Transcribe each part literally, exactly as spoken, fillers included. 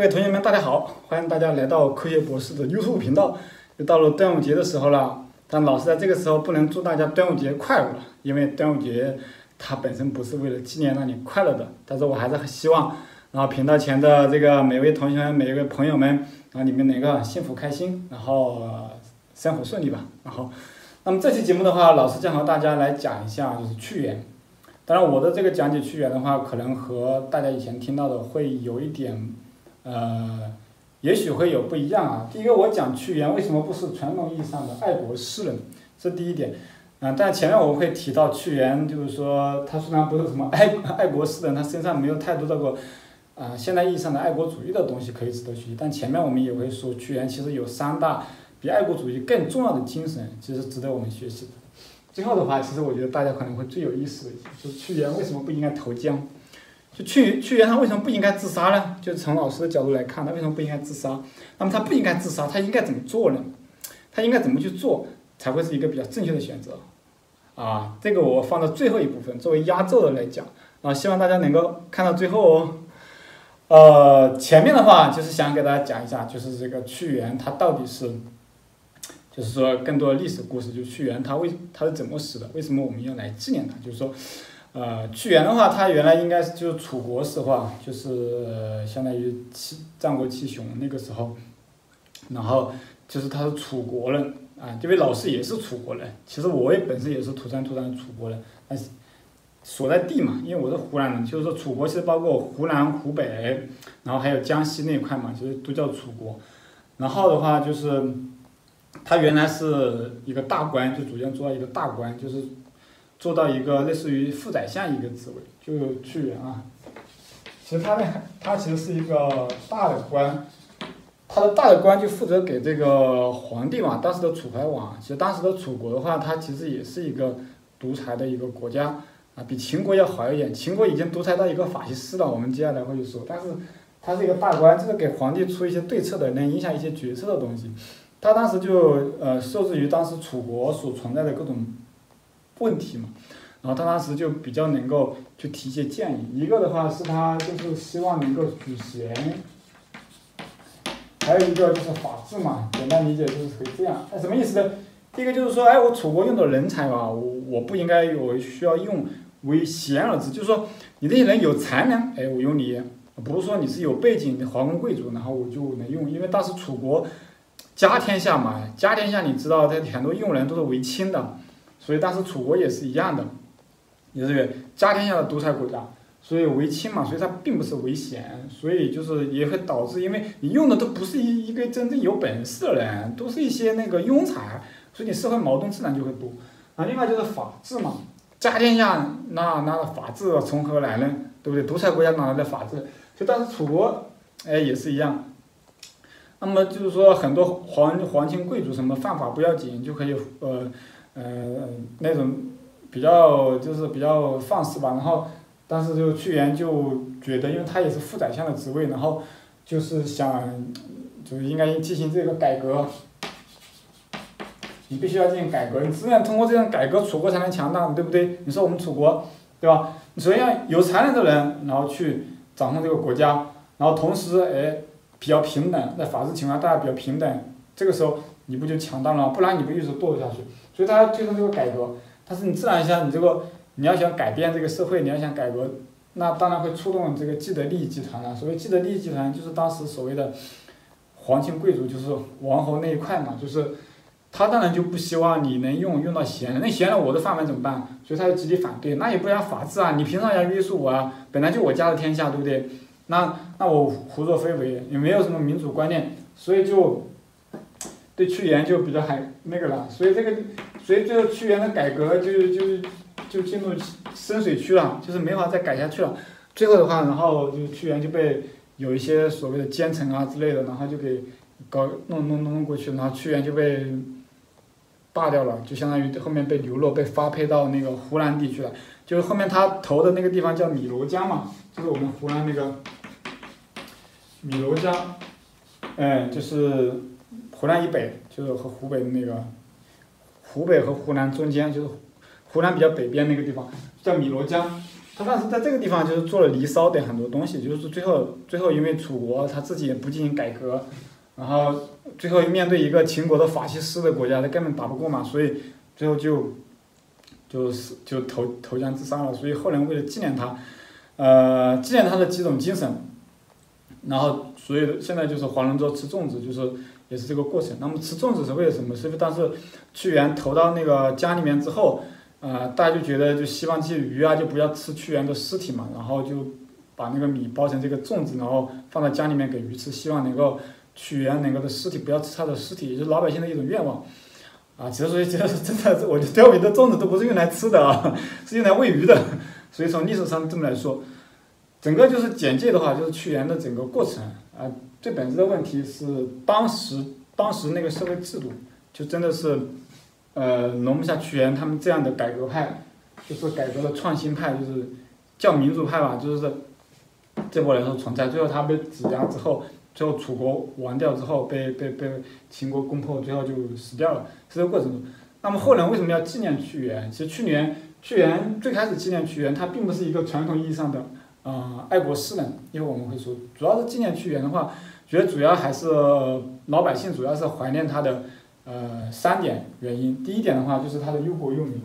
各位同学们，大家好！欢迎大家来到科学博士的 YouTube 频道。又到了端午节的时候了，但老师在这个时候不能祝大家端午节快乐，因为端午节它本身不是为了纪念让你快乐的。但是我还是很希望，然后频道前的这个每位同学们、每一位朋友们，然后你们能够幸福开心，然后、呃、生活顺利吧。然后，那么这期节目的话，老师将和大家来讲一下就是去缘。当然，我的这个讲解去缘的话，可能和大家以前听到的会有一点。呃，也许会有不一样啊。第一个，我讲屈原为什么不是传统意义上的爱国诗人，这是第一点。啊、呃，但前面我会提到屈原，就是说他虽然不是什么爱爱国诗人，他身上没有太多这个啊、呃、现代意义上的爱国主义的东西可以值得学习。但前面我们也会说，屈原其实有三大比爱国主义更重要的精神，其实值得我们学习的。最后的话，其实我觉得大家可能会最有意思的就是屈原为什么不应该投江。就屈屈原他为什么不应该自杀呢？就是从老师的角度来看，他为什么不应该自杀？那么他不应该自杀，他应该怎么做呢？他应该怎么去做才会是一个比较正确的选择？啊，这个我放到最后一部分作为压轴的来讲啊，希望大家能够看到最后哦。呃，前面的话就是想给大家讲一下，就是这个屈原他到底是，就是说更多的历史故事，就屈原他为他是怎么死的？为什么我们要来纪念他？就是说。呃，屈原的话，他原来应该是就是楚国时候啊，就是、呃、相当于七战国七雄那个时候，然后就是他是楚国人啊，因为老师也是楚国人，其实我也本身也是土生土长的楚国人，但是所在地嘛，因为我是湖南人，就是说楚国其实包括湖南、湖北，然后还有江西那一块嘛，其实都叫楚国。然后的话就是，他原来是一个大官，就逐渐做到一个大官，就是。做到一个类似于副宰相一个职位，就屈原啊。其实他呢，他其实是一个大的官，他的大的官就负责给这个皇帝嘛。当时的楚怀王，其实当时的楚国的话，它其实也是一个独裁的一个国家啊，比秦国要好一点。秦国已经独裁到一个法西斯了，我们接下来会去说。但是他是一个大官，就是给皇帝出一些对策的，能影响一些决策的东西。他当时就呃受制于当时楚国所存在的各种。问题嘛，然后他当时就比较能够去提一些建议。一个的话是他就是希望能够举贤，还有一个就是法治嘛，简单理解就是可以这样。哎，什么意思呢？第一个就是说，哎，我楚国用的人才吧，我我不应该我需要用为贤而治，就是说你这些人有才能，哎，我用你，不是说你是有背景的皇宫贵族，然后我就能用，因为当时楚国家天下嘛，家天下你知道，这很多用人都是为亲的。所以当时楚国也是一样的，也是个家天下的独裁国家，所以为亲嘛，所以它并不是为贤，所以就是也会导致，因为你用的都不是一一个真正有本事的人，都是一些那个庸才，所以你社会矛盾自然就会多。啊，另外就是法治嘛，家天下那那法治从何来呢？对不对？独裁国家哪来的法治？所以当时楚国，哎也是一样。那么就是说很多皇皇亲贵族什么犯法不要紧，就可以呃。呃，那种比较就是比较放肆吧，然后当时就屈原就觉得，因为他也是副宰相的职位，然后就是想，就是应该进行这个改革，你必须要进行改革，你只有通过这样改革，楚国才能强大，对不对？你说我们楚国，对吧？你首先要有才能的人，然后去掌控这个国家，然后同时哎比较平等，在法治情况下大家比较平等，这个时候你不就强大了吗？不然你不一直堕落下去。所以他推动这个改革，但是你自然想你这个你要想改变这个社会，你要想改革，那当然会触动这个既得利益集团了。所谓既得利益集团，就是当时所谓的皇亲贵族，就是王侯那一块嘛，就是他当然就不希望你能用用到贤人，那贤人我的饭碗怎么办？所以他就极力反对。那也不讲法治啊，你凭啥要约束我啊？本来就我家的天下，对不对？那那我胡作非为，也没有什么民主观念，所以就。对屈原就比较还那个了，所以这个，所以最后屈原的改革就就就进入深水区了，就是没法再改下去了。最后的话，然后就屈原就被有一些所谓的奸臣啊之类的，然后就给搞弄弄弄过去，然后屈原就被罢掉了，就相当于后面被流落，被发配到那个湖南地区了。就是后面他投的那个地方叫汨罗江嘛，就是我们湖南那个汨罗江，嗯，就是。湖南以北就是和湖北的那个，湖北和湖南中间就是湖南比较北边那个地方叫汨罗江， 他当时在这个地方就是做了离骚的很多东西，就是最后最后因为楚国他自己也不进行改革，然后最后面对一个秦国的法西斯的国家，他根本打不过嘛，所以最后就就是就投投江自杀了。所以后人为了纪念他，呃，纪念他的几种精神，然后所以现在就是划龙舟吃粽子，就是也是这个过程。那么吃粽子是为了什么？是因为当时屈原投到那个江里面之后。呃，大家就觉得就希望这些鱼啊就不要吃屈原的尸体嘛，然后就把那个米包成这个粽子，然后放到江里面给鱼吃，希望能够屈原能够的尸体不要吃他的尸体，也就是老百姓的一种愿望。啊，其实所以其实真的，我觉得钓鱼的粽子都不是用来吃的啊，是用来喂鱼的。所以从历史上这么来说，整个就是简介的话，就是屈原的整个过程啊，最本质的问题是当时当时那个社会制度就真的是。呃，容不下屈原他们这样的改革派，就是改革的创新派，就是叫民主派吧，就是这波人都存在。最后他被指压之后，最后楚国亡掉之后，被被被秦国攻破，最后就死掉了，是这个过程中。那么后人为什么要纪念屈原？其实屈原，屈原最开始纪念屈原，他并不是一个传统意义上的啊、呃、爱国诗人，因为我们会说，主要是纪念屈原的话，觉得主要还是老百姓主要是怀念他的。呃，三点原因。第一点的话，就是他的忧国忧民。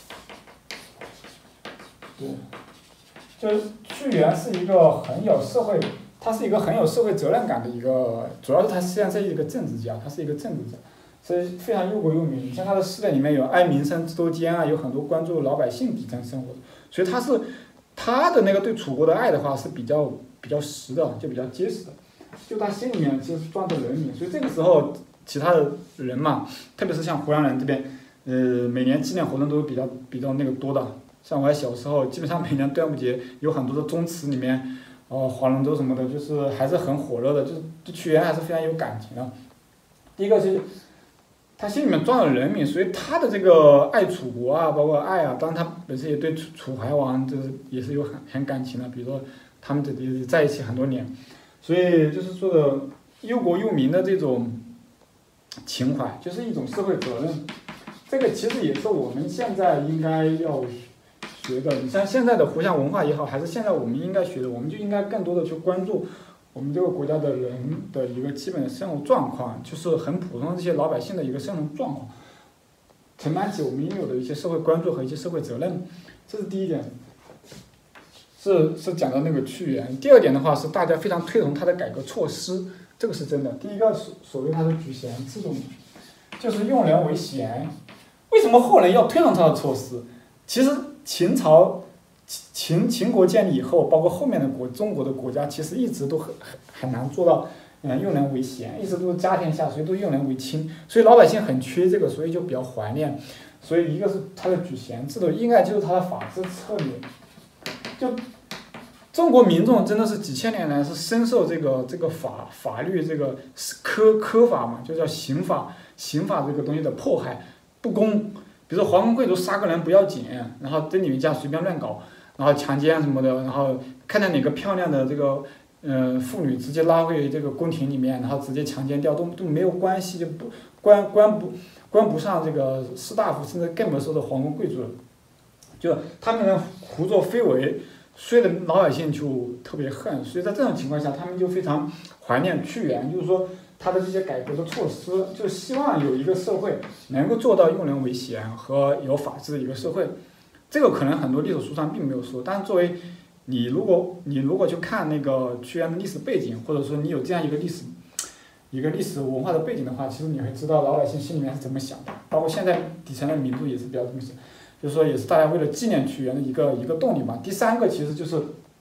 对，就是屈原是一个很有社会，他是一个很有社会责任感的一个，主要是他实际上是一个政治家，他是一个政治家，所以非常忧国忧民。像他的诗里面有哀民生，知周艰啊，有很多关注老百姓底层生活的，所以他是他的那个对楚国的爱的话是比较比较实的，就比较结实的，就他心里面其实装着人民，所以这个时候。其他的人嘛，特别是像湖南人这边，呃，每年纪念活动都比较比较那个多的。像我小时候，基本上每年端午节有很多的宗祠里面，哦，划龙舟什么的，就是还是很火热的，就是对屈原还是非常有感情的。第一个是，他心里面装了人民，所以他的这个爱楚国啊，包括爱啊，当然他本身也对楚楚怀王就是也是有很很感情的，比如说他们这里在一起很多年，所以就是说的忧国忧民的这种。情怀就是一种社会责任，这个其实也是我们现在应该要学的。你像现在的湖湘文化也好，还是现在我们应该学的，我们就应该更多的去关注我们这个国家的人的一个基本的生活状况，就是很普通的这些老百姓的一个生活状况，承担起我们应有的一些社会关注和一些社会责任，这是第一点。是是讲到那个屈原。第二点的话是大家非常推崇他的改革措施。这个是真的。第一个所所谓他的举贤这种，就是用人为贤。为什么后人要推崇他的措施？其实秦朝秦秦国建立以后，包括后面的国中国的国家，其实一直都很很很难做到，嗯，用人为贤，一直都是家天下，所以都用人为亲，所以老百姓很缺这个，所以就比较怀念。所以一个是他的举贤制度，应该就是他的法治策略。就中国民众真的是几千年来是深受这个这个法法律这个苛苛法嘛，就叫刑法刑法这个东西的迫害不公。比如说皇宫贵族杀个人不要紧，然后在你们家随便乱搞，然后强奸什么的，然后看到哪个漂亮的这个呃妇女直接拉回这个宫廷里面，然后直接强奸掉，都都没有关系，就不关关不关不上这个士大夫，甚至更不说的皇宫贵族了，就他们胡作非为。所以的老百姓就特别恨，所以在这种情况下，他们就非常怀念屈原，就是说他的这些改革的措施，就希望有一个社会能够做到用人为贤和有法治的一个社会。这个可能很多历史书上并没有说，但是作为你如果你如果去看那个屈原的历史背景，或者说你有这样一个历史一个历史文化的背景的话，其实你会知道老百姓心里面是怎么想的，包括现在底层的民众也是比较这么想。就是说，也是大家为了纪念屈原的一个一个动力吧。第三个其实就是，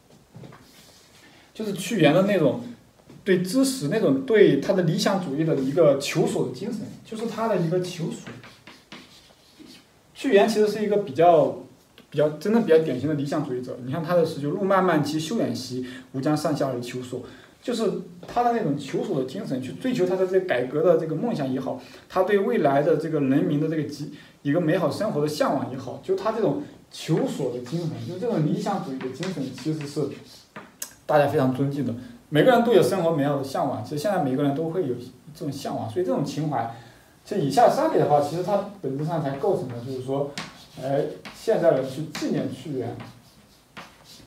就是屈原的那种对知识、那种对他的理想主义的一个求索的精神，就是他的一个求索。屈原其实是一个比较比较真的比较典型的理想主义者。你看他的诗就路漫漫其修远兮，吾将上下而求索。就是他的那种求索的精神，去追求他的这个改革的这个梦想也好，他对未来的这个人民的这个极一个美好生活的向往也好，就他这种求索的精神，就这种理想主义的精神，其实是大家非常尊敬的。每个人都有生活美好的向往，其实现在每个人都会有这种向往，所以这种情怀，其实以下三点的话，其实它本质上才构成的，就是说，哎，现在人去纪念屈原。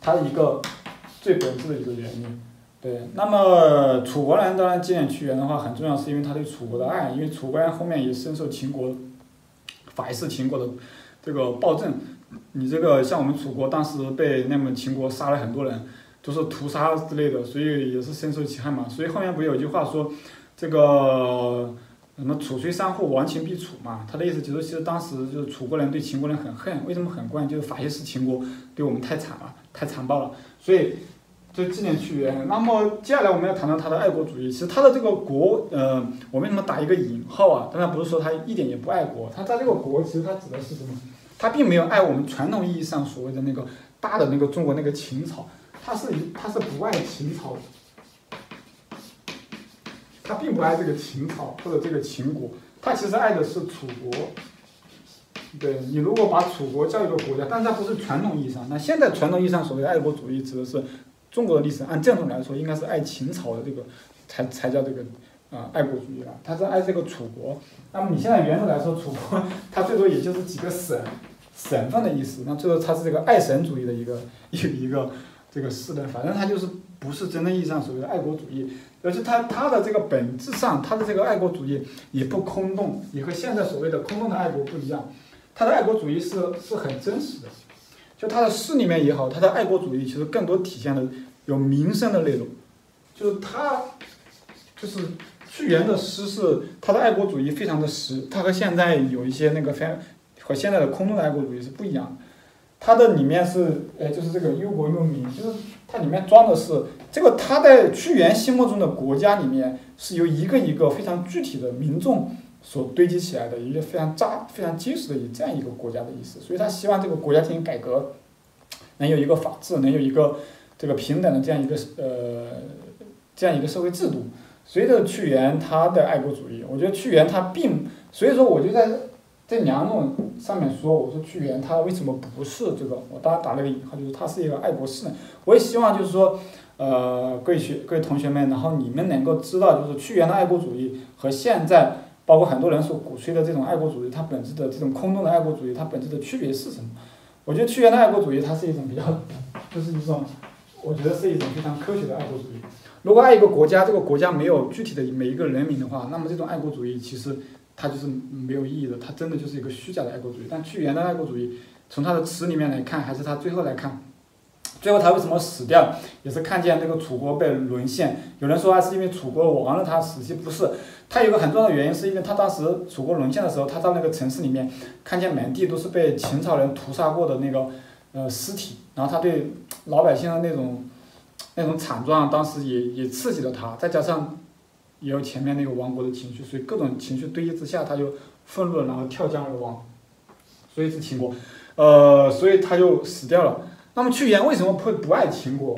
它一个最本质的一个原因。对，那么楚国人当然纪念屈原的话，很重要是因为他对楚国的爱，因为楚国人后面也深受秦国法西斯秦国的这个暴政。你这个像我们楚国当时被那么秦国杀了很多人，都是屠杀之类的，所以也是深受其害嘛。所以后面不有一句话说，这个什么楚虽三户，亡秦必楚嘛。他的意思就是，其实当时就是楚国人对秦国人很恨，为什么很恨？就是法西斯秦国对我们太惨了，太残暴了，所以。就纪念屈原。那么接下来我们要谈到他的爱国主义。其实他的这个国，呃，我为什么打一个引号啊？当然不是说他一点也不爱国，他在这个国其实他指的是什么？他并没有爱我们传统意义上所谓的那个大的那个中国那个秦朝，他是他是不爱秦朝的，他并不爱这个秦朝或者这个秦国，他其实爱的是楚国。对，你如果把楚国叫一个国家，但是它不是传统意义上，那现在传统意义上所谓的爱国主义指的是中国的历史，按正统来说应该是爱秦朝的这个才才叫这个啊、呃、爱国主义了，他是爱这个楚国。那么你现在原则来说，楚国它最多也就是几个省省份的意思，那最后它是这个爱神主义的一个一个一个这个势力，反正它就是不是真正意义上所谓的爱国主义，而且它它的这个本质上，它的这个爱国主义也不空洞，也和现在所谓的空洞的爱国不一样。他的爱国主义是是很真实的，就他的诗里面也好，他的爱国主义其实更多体现了有民生的内容，就是他就是屈原的诗是他的爱国主义非常的实，他和现在有一些那个非和现在的空洞的爱国主义是不一样的。它的里面是，呃，就是这个忧国忧民，就是它里面装的是这个他在屈原心目中的国家里面是由一个一个非常具体的民众所堆积起来的一个非常扎、非常结实的这样一个国家的意思，所以他希望这个国家进行改革，能有一个法治，能有一个这个平等的这样一个呃这样一个社会制度。随着屈原他的爱国主义，我觉得屈原他并，所以说我就在在梁论上面说，我说屈原他为什么不是这个，我当然打了个引号，就是他是一个爱国诗人。我也希望就是说，呃，各位学各位同学们，然后你们能够知道，就是屈原的爱国主义和现在。包括很多人所鼓吹的这种爱国主义，它本质的这种空洞的爱国主义，它本质的区别是什么？我觉得屈原的爱国主义，它是一种比较，就是一种，我觉得是一种非常科学的爱国主义。如果爱一个国家，这个国家没有具体的每一个人民的话，那么这种爱国主义其实它就是没有意义的，它真的就是一个虚假的爱国主义。但屈原的爱国主义，从他的词里面来看，还是他最后来看。最后他为什么死掉，也是看见这个楚国被沦陷。有人说啊，是因为楚国亡了他死，其实不是。他有个很重要的原因，是因为他当时楚国沦陷的时候，他到那个城市里面，看见满地都是被秦朝人屠杀过的那个呃尸体，然后他对老百姓的那种那种惨状，当时也也刺激了他。再加上也有前面那个亡国的情绪，所以各种情绪堆积之下，他就愤怒了，然后跳江而亡。所以是秦国，呃，所以他就死掉了。那么屈原为什么会不爱秦国？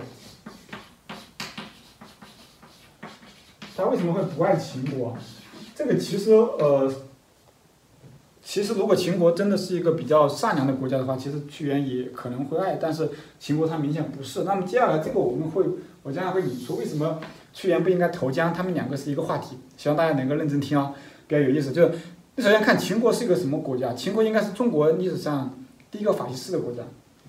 他为什么会不爱秦国？这个其实呃，其实如果秦国真的是一个比较善良的国家的话，其实屈原也可能会爱，但是秦国他明显不是。那么接下来这个我们会，我将来会引出为什么屈原不应该投江，他们两个是一个话题，希望大家能够认真听啊，比较有意思。就是你首先看秦国是一个什么国家？秦国应该是中国历史上第一个法西斯的国家。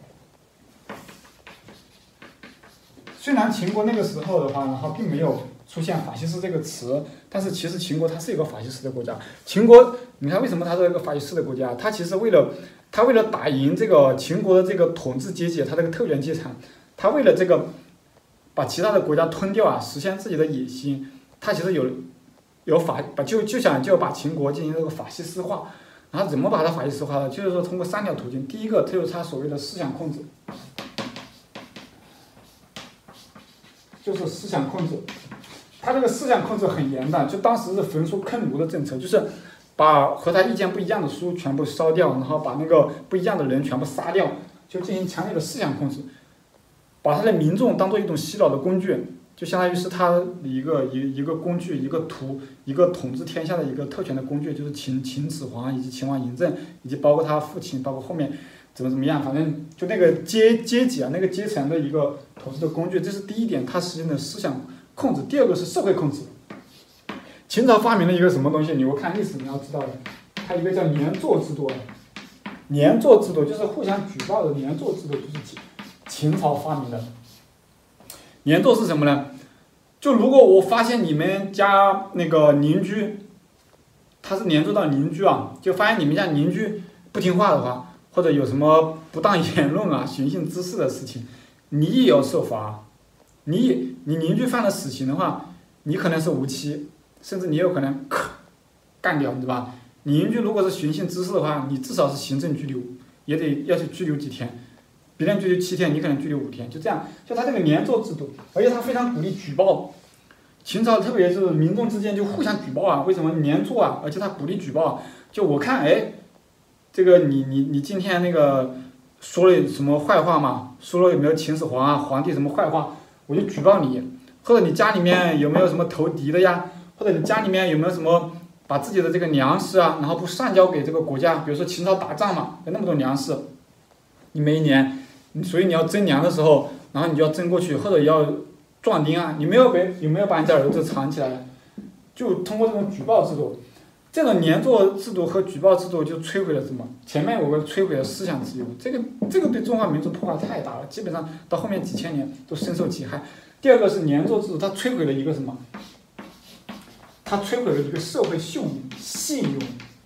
虽然秦国那个时候的话，然后并没有出现法西斯这个词，但是其实秦国它是一个法西斯的国家。秦国，你看为什么它是一个法西斯的国家？它其实为了，它为了打赢这个秦国的这个统治阶级，它这个特权阶层，它为了这个把其他的国家吞掉啊，实现自己的野心，它其实有有法把就就想就把秦国进行这个法西斯化。然后怎么把它法西斯化呢？就是说通过三条途径。第一个，就是它所谓的思想控制。就是思想控制，他这个思想控制很严的，就当时是焚书坑儒的政策，就是把和他意见不一样的书全部烧掉，然后把那个不一样的人全部杀掉，就进行强烈的思想控制，把他的民众当做一种洗脑的工具，就相当于是他一个一一个工具，一个图，一个统治天下的一个特权的工具，就是秦秦始皇以及秦王嬴政，以及包括他父亲，包括后面怎么怎么样，反正就那个阶阶级啊，那个阶层的一个统治的工具，这是第一点，它实行的思想控制。第二个是社会控制。秦朝发明了一个什么东西？你我看历史你要知道的，它一个叫年坐制度。年坐制度就是互相举报的年坐制度，就是秦秦朝发明的。连坐是什么呢？就如果我发现你们家那个邻居，他是连坐到邻居啊，就发现你们家邻居不听话的话，或者有什么不当言论啊、寻衅滋事的事情，你也要受罚。你你邻居犯了死刑的话，你可能是无期，甚至你有可能干掉，对吧？你邻居如果是寻衅滋事的话，你至少是行政拘留，也得要去拘留几天。别人拘留七天，你可能拘留五天，就这样。就他这个连坐制度，而且他非常鼓励举报。秦朝特别是民众之间就互相举报啊，为什么连坐啊？而且他鼓励举报。就我看，哎，这个你你你今天那个说了什么坏话嘛？说了有没有秦始皇啊、皇帝什么坏话？我就举报你。或者你家里面有没有什么投敌的呀？或者你家里面有没有什么把自己的这个粮食啊，然后不上交给这个国家？比如说秦朝打仗嘛，有那么多粮食，你每一年，所以你要征粮的时候，然后你就要征过去，或者要壮丁啊，你没有被有没有把你的儿子藏起来？就通过这种举报制度，这种连坐制度和举报制度就摧毁了什么？前面我们摧毁了思想自由，这个这个对中华民族破坏太大了，基本上到后面几千年都深受其害。第二个是连坐制度，它摧毁了一个什么？它摧毁了一个社会信用信用。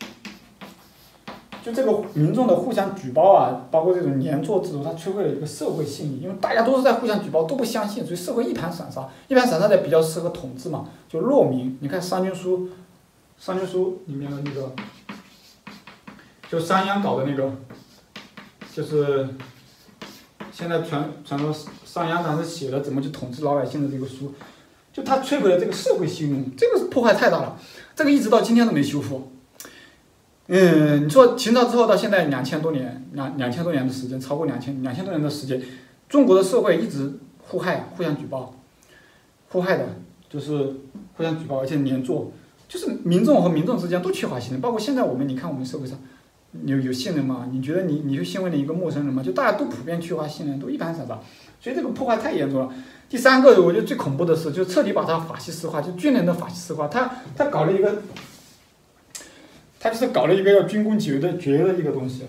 就这个民众的互相举报啊，包括这种连坐制度，它摧毁了一个社会信誉，因为大家都是在互相举报，都不相信，所以社会一盘散沙。一盘散沙的比较适合统治嘛，就弱民。你看商君书，商君书里面的那个，就商鞅搞的那个，就是现在传传说商鞅当时写的怎么去统治老百姓的这个书，就他摧毁了这个社会信用，这个破坏太大了，这个一直到今天都没修复。嗯，你说秦朝之后到现在两千多年，两两千多年的时间，超过两千两千多年的时间，中国的社会一直互害、互相举报，互害的就是互相举报，而且连坐，就是民众和民众之间都缺乏信任。包括现在我们，你看我们社会上有有信任吗？你觉得你你会信任一个陌生人吗？就大家都普遍缺乏信任，都一盘散沙，所以这个破坏太严重了。第三个，我觉得最恐怖的是，就彻底把它法西斯化，就军人的法西斯化，他他搞了一个。他就是搞了一个要军功爵的爵的一个东西，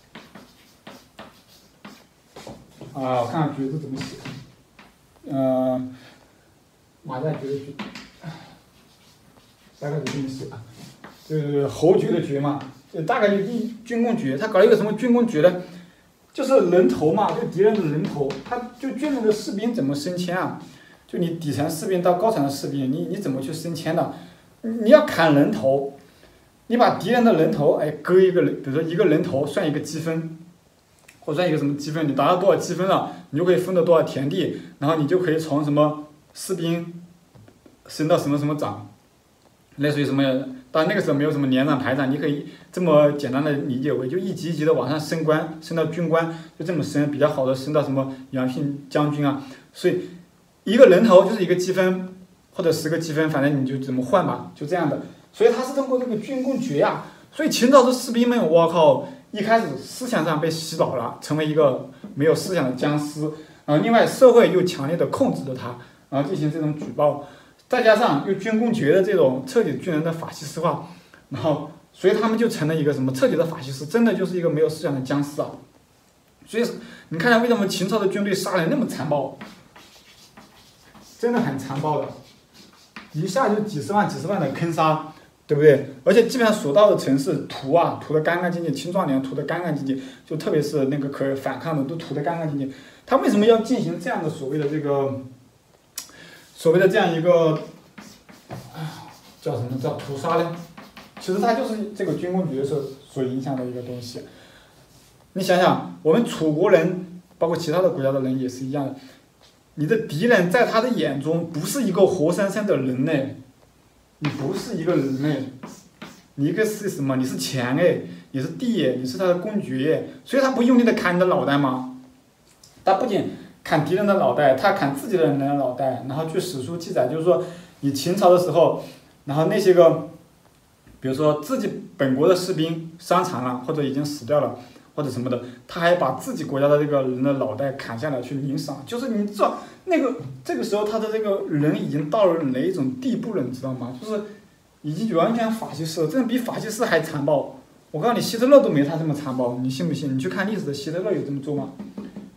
啊，我看看爵字怎么写，呃，马家爵的爵，大概就这么写啊，就是侯爵的爵嘛，就大概就一军功爵，他搞了一个什么军功爵呢？就是人头嘛，就敌人的人头，他就军人的士兵怎么升迁啊？就你底层士兵到高层的士兵，你你怎么去升迁的？你要砍人头。你把敌人的人头，哎，割一个人，比如说一个人头算一个积分，或算一个什么积分，你达到多少积分了，你就可以分到多少田地，然后你就可以从什么士兵升到什么什么长，类似于什么，当然那个时候没有什么连长排长，你可以这么简单的理解为，就一级一级的往上升官，升到军官，就这么升，比较好的升到什么阳信将军啊，所以一个人头就是一个积分，或者十个积分，反正你就怎么换吧，就这样的。所以他是通过这个军功爵呀，所以秦朝的士兵们，我靠，一开始思想上被洗脑了，成为一个没有思想的僵尸。然后另外社会又强烈的控制着他，然后进行这种举报，再加上又军功爵的这种彻底军人的法西斯化，然后所以他们就成了一个什么彻底的法西斯，真的就是一个没有思想的僵尸啊。所以你看看为什么秦朝的军队杀人那么残暴，真的很残暴的，一下就几十万几十万的坑杀。对不对？而且基本上所到的城市屠啊，屠得干干净净，青壮年屠得干干净净，就特别是那个可反抗的都屠得干干净净。他为什么要进行这样的所谓的这个，所谓的这样一个，叫什么叫屠杀呢？其实它就是这个军功爵所所影响的一个东西。你想想，我们楚国人，包括其他的国家的人也是一样的，你的敌人在他的眼中不是一个活生生的人类。你不是一个人类，你一个是什么？你是钱哎，你是地哎，你是他的公爵哎，所以他不用力的砍你的脑袋吗？他不仅砍敌人的脑袋，他砍自己的人的脑袋。然后据史书记载，就是说你秦朝的时候，然后那些个，比如说自己本国的士兵伤残了，或者已经死掉了，或者什么的，他还把自己国家的这个人的脑袋砍下来去领赏，就是你知道。那个这个时候，他的这个人已经到了哪一种地步了，你知道吗？就是已经完全法西斯了，真的比法西斯还残暴。我告诉你，希特勒都没他这么残暴，你信不信？你去看历史的希特勒有这么做吗？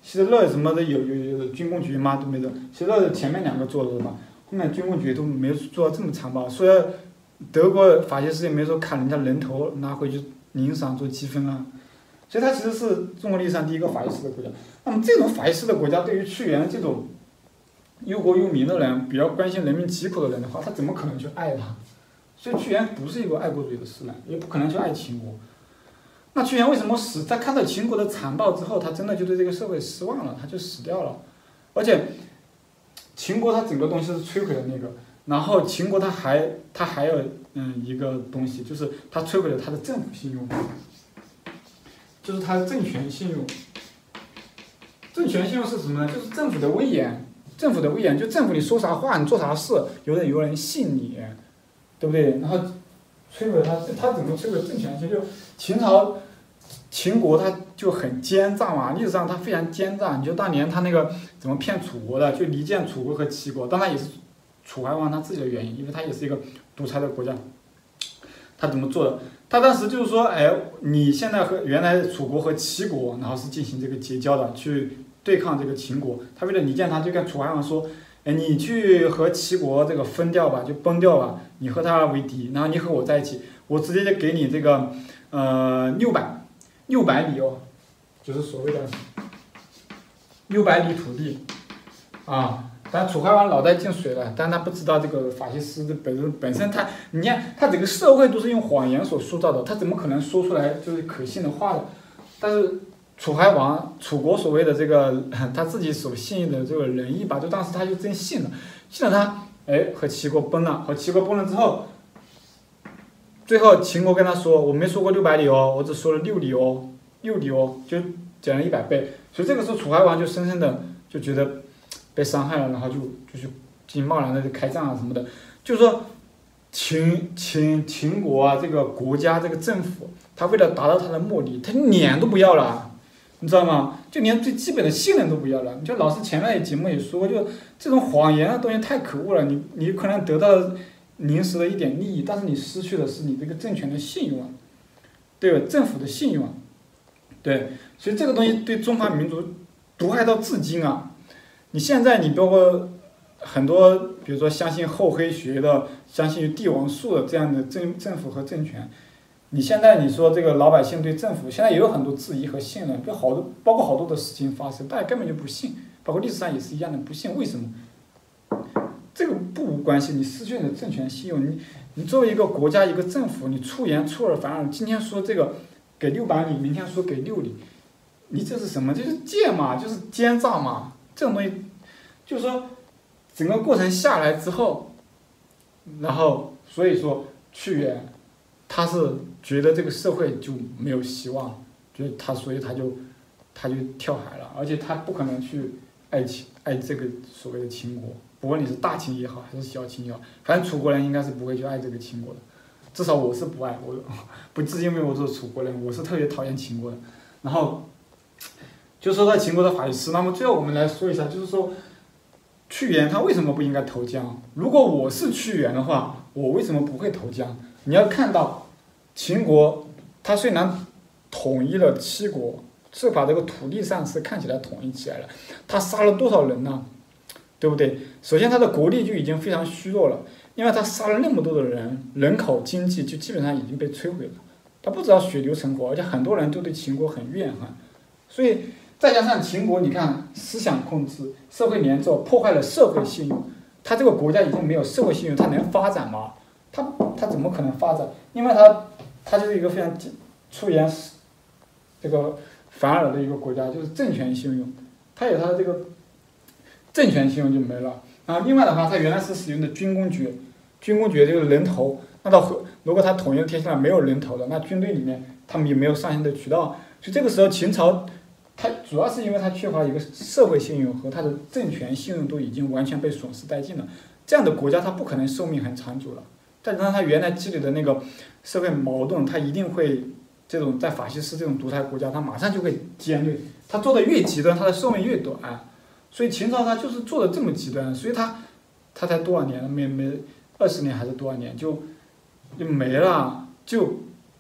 希特勒什么的有有有军工局吗？都没有。希特勒前面两个做了嘛，后面军工局都没有做到这么残暴。虽然德国法西斯也没说砍人家人头拿回去领赏做积分啊，所以它其实是中国历史上第一个法西斯的国家。那么这种法西斯的国家对于屈原这种忧国忧民的人，比较关心人民疾苦的人的话，他怎么可能去爱他？所以屈原不是一个爱国主义的诗人，也不可能去爱秦国。那屈原为什么死？在看到秦国的残暴之后，他真的就对这个社会失望了，他就死掉了。而且，秦国它整个东西是摧毁了那个，然后秦国它还它还有嗯一个东西，就是它摧毁了它的政府信用，就是它的政权信用。政权信用是什么呢？就是政府的威严，政府的威严，就政府你说啥话，你做啥事，有人有人信你，对不对？然后摧毁它，它整个摧毁政权性，就秦朝。秦国他就很奸诈嘛，历史上他非常奸诈。你就当年他那个怎么骗楚国的，就离间楚国和齐国，当然也是楚怀王他自己的原因，因为他也是一个独裁的国家。他怎么做的？他当时就是说，哎，你现在和原来楚国和齐国，然后是进行这个结交的，去对抗这个秦国。他为了离间他，就跟楚怀王说，哎，你去和齐国这个分掉吧，就崩掉吧，你和他为敌，然后你和我在一起，我直接就给你这个呃六百。六百里哦，就是所谓的六百里土地，啊，但楚怀王脑袋进水了，但他不知道这个法西斯的本身本身他，你看他整个社会都是用谎言所塑造的，他怎么可能说出来就是可信的话的？但是楚怀王，楚国所谓的这个他自己所信的这个仁义吧，就当时他就真信了，信了他，哎，和齐国崩了，和齐国崩了之后。最后秦国跟他说，我没说过六百里哦，我只说了六里哦，六里哦，就减了一百倍。所以这个时候楚怀王就深深的就觉得被伤害了，然后就就去进行贸然的开战啊什么的。就是说秦秦秦国啊，这个国家这个政府，他为了达到他的目的，他脸都不要了，你知道吗？就连最基本的信任都不要了。你就老师前面节目也说过，就这种谎言的东西太可恶了，你你可能得到临时的一点利益，但是你失去的是你这个政权的信用啊，对吧？政府的信用啊，对，所以这个东西对中华民族毒害到至今啊。你现在你包括很多，比如说相信厚黑学的、相信帝王术的这样的政政府和政权，你现在你说这个老百姓对政府现在也有很多质疑和信任，就好多包括好多的事情发生，大家根本就不信，包括历史上也是一样的不信，为什么？这个不无关系，你失去你的政权信用，你你作为一个国家一个政府，你出言出尔反尔，今天说这个给六百里，明天说给六里，你这是什么？就是贱嘛，就是奸诈嘛，这种东西，就是说整个过程下来之后，然后所以说屈原，他是觉得这个社会就没有希望，就是他所以他就他就跳海了，而且他不可能去爱秦爱这个所谓的秦国。不管你是大秦也好，还是小秦也好，反正楚国人应该是不会去爱这个秦国的，至少我是不爱，我不是因为我是楚国人，我是特别讨厌秦国的。然后就说到秦国的法西斯，那么最后我们来说一下，就是说屈原他为什么不应该投江？如果我是屈原的话，我为什么不会投江？你要看到秦国，他虽然统一了七国，是把这个土地上是看起来统一起来了，他杀了多少人呢？对不对？首先，他的国力就已经非常虚弱了，因为他杀了那么多的人，人口经济就基本上已经被摧毁了。他不只要血流成河，而且很多人都对秦国很怨恨。所以再加上秦国，你看思想控制、社会连坐，破坏了社会信用。他这个国家已经没有社会信用，他能发展吗？他他怎么可能发展？因为他他就是一个非常出言这个反尔的一个国家，就是政权信用，他有他的这个。政权信用就没了。然后另外的话，他原来是使用的军功爵，军功爵这个人头，那到后如果他统一了天下没有人头了，那军队里面他们也没有上行的渠道，所以这个时候秦朝，它主要是因为它缺乏一个社会信用和它的政权信用都已经完全被损失殆尽了，这样的国家它不可能寿命很长久了。再加上它原来积累的那个社会矛盾，它一定会这种在法西斯这种独裁国家，它马上就会尖锐，它做的越极端，它的寿命越短。所以秦朝它就是做的这么极端，所以它它才多少年，没没二十年还是多少年就就没了，就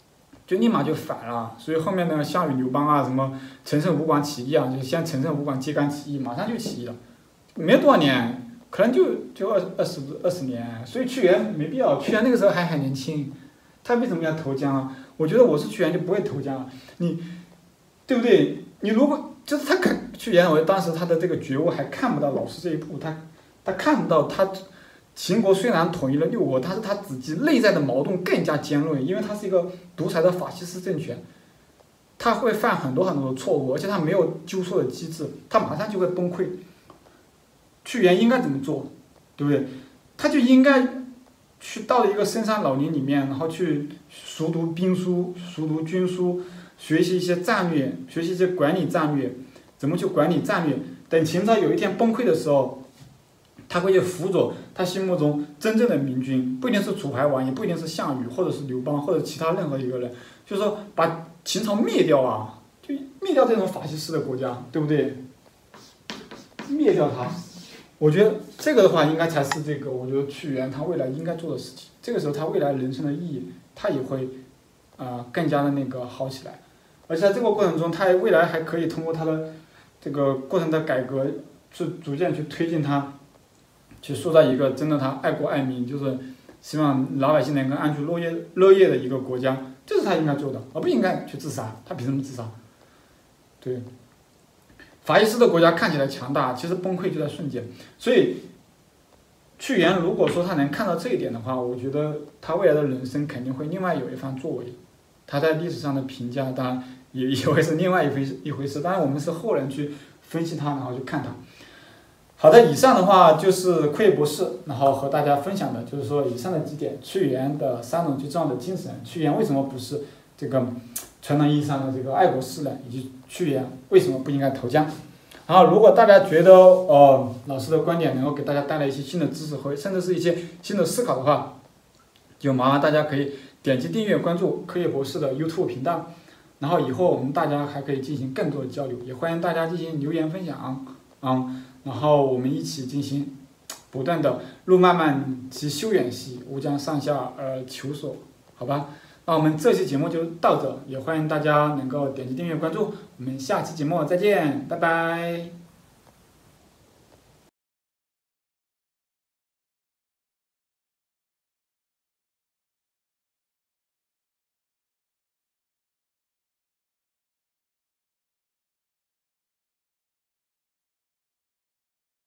就立马就反了。所以后面呢，项羽、刘邦啊，什么陈胜吴广起义啊，就先陈胜吴广揭竿起义，马上就起义了，没多少年，可能就就二二十二十年。所以屈原没必要，屈原那个时候还很年轻，他为什么要投江啊？我觉得我是屈原就不会投江了，你对不对？你如果就是他看屈原，我当时他的这个觉悟还看不到老师这一步，他他看不到他秦国虽然统一了六国，但是他自己内在的矛盾更加尖锐，因为他是一个独裁的法西斯政权，他会犯很多很多的错误，而且他没有纠错的机制，他马上就会崩溃。屈原应该怎么做，对不对？他就应该去到了一个深山老林里面，然后去熟读兵书、熟读军书，学习一些战略，学习一些管理战略，怎么去管理战略。等秦朝有一天崩溃的时候，他会去辅佐他心目中真正的明君，不一定是楚怀王，也不一定是项羽，或者是刘邦，或者其他任何一个人，就是说把秦朝灭掉啊，就灭掉这种法西斯的国家，对不对？灭掉它，我觉得这个的话，应该才是这个，我觉得屈原他未来应该做的事情。这个时候，他未来人生的意义，他也会啊、呃、更加的那个好起来。而且在这个过程中，他未来还可以通过他的这个过程的改革，去逐渐去推进他。去塑造一个真的他爱国爱民，就是希望老百姓能够安居乐业乐业的一个国家，这是他应该做的，而不应该去自杀。他凭什么自杀？对，法西斯的国家看起来强大，其实崩溃就在瞬间。所以，屈原如果说他能看到这一点的话，我觉得他未来的人生肯定会另外有一番作为。他在历史上的评价，当然也也会是另外一回一回事。当然，我们是后人去分析他，然后去看他。好的，以上的话就是课业博士，然后和大家分享的就是说以上的几点，屈原的三种最重要的精神，屈原为什么不是这个传统意义上的这个爱国诗人，以及屈原为什么不应该投江。然后，如果大家觉得呃老师的观点能够给大家带来一些新的知识和甚至是一些新的思考的话，就麻烦大家可以点击订阅关注课业博士的 YouTube 频道，然后以后我们大家还可以进行更多的交流，也欢迎大家进行留言分享啊。嗯然后我们一起进行不断的路漫漫其修远兮，吾将上下而求索，好吧？那我们这期节目就到这，也欢迎大家能够点击订阅关注，我们下期节目再见，拜拜。